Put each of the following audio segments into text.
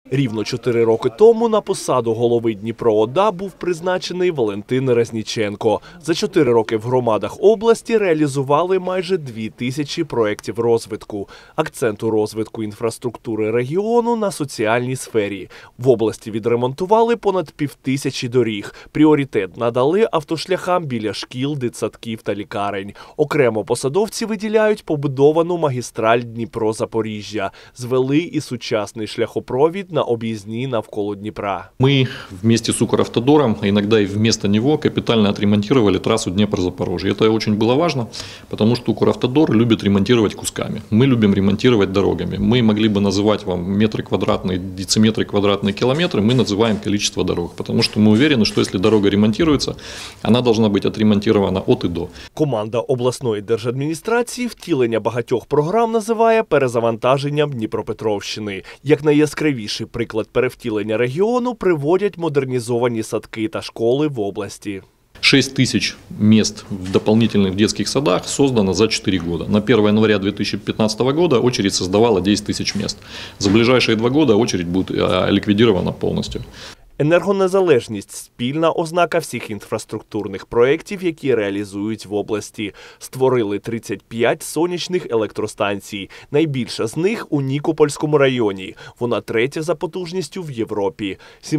Рівно 4 роки тому на посаду голови Дніпро-ОДА був призначений Валентин Резніченко. За 4 роки в громадах області реалізували майже 2000 проєктів розвитку. Акцент у розвитку інфраструктури регіону на соціальній сфері. В області відремонтували понад 5000 доріг. Пріоритет надали автошляхам біля шкіл, дитсадків та лікарень. Окремо посадовці виділяють побудовану магістраль Дніпро-Запоріжжя. Звели і сучасний шляхопровід на объездні навколо Днепра. Мы вместе с Укравтодором, а иногда и вместо него, капитально отремонтировали трассу Днепр-Запорожье. Это очень было важно, потому что Укравтодор любит ремонтировать кусками. Мы любим ремонтировать дорогами. Мы могли бы называть вам метры квадратные, дециметры квадратные, километры, мы называем количество дорог, потому что мы уверены, что если дорога ремонтируется, она должна быть отремонтирована от и до. Команда обласної держадміністрації втілення багатьох програм називає перезавантаженням Дніпропетровщини. Як найяскравіший приклад перевтілення регіону приводять модернізовані садки та школи в області. 6000 мест в дополнительных детских садах создано за 4 года. На 1 января 2015 года очередь создавала 10 000 мест. За ближайшие 2 года очередь будет ликвидирована полностью. Енергонезалежність – спільна ознака всіх інфраструктурних проєктів, які реалізують в області. Створили 35 сонячних електростанцій. Найбільша з них у Нікопольському районі. Вона третя за потужністю в Європі.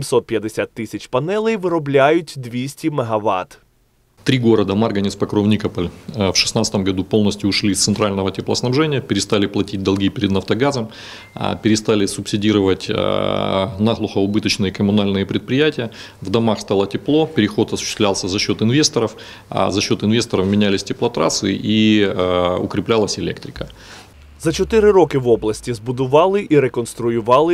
750 тисяч панелей виробляють 200 мегаватт. 3 города – Марганец, Покров, Никополь – в 2016 году полностью ушли с центрального теплоснабжения, перестали платить долги перед «Нафтогазом», перестали субсидировать наглухо убыточные коммунальные предприятия. В домах стало тепло, переход осуществлялся за счет инвесторов, а за счет инвесторов менялись теплотрассы и укреплялась электрика. За 4 роки в області збудували і реконструювали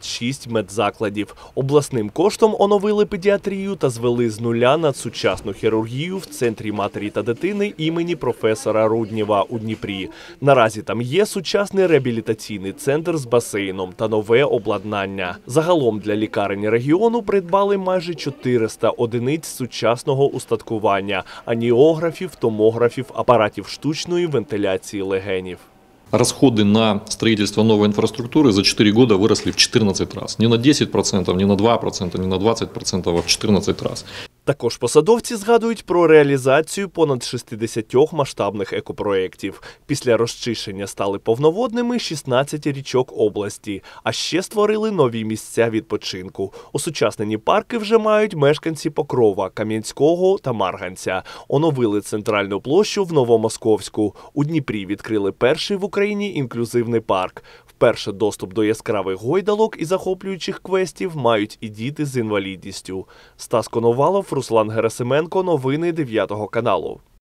36 медзакладів. Обласним коштом оновили педіатрію та звели з нуля надсучасну хірургію в Центрі матері та дитини імені професора Руднєва у Дніпрі. Наразі там є сучасний реабілітаційний центр з басейном та нове обладнання. Загалом для лікарень регіону придбали майже 400 одиниць сучасного устаткування – аніографів, томографів, апаратів штучної вентиляції легенів. Расходы на строительство новой инфраструктуры за 4 года выросли в 14 раз. Не на 10%, не на 2%, не на 20%, а в 14 раз. Також посадовці згадують про реалізацію понад 60 масштабних екопроєктів. Після розчищення стали повноводними 16 річок області, а ще створили нові місця відпочинку. Осучаснені парки вже мають мешканці Покрова, Кам'янського та Марганця. Оновили центральну площу в Новомосковську. У Дніпрі відкрили перший в Україні інклюзивний парк. Вперше доступ до яскравих гойдалок і захоплюючих квестів мають і діти з інвалідністю. Стас Коновалов, Руслан Герасименко. Новини 9 каналу.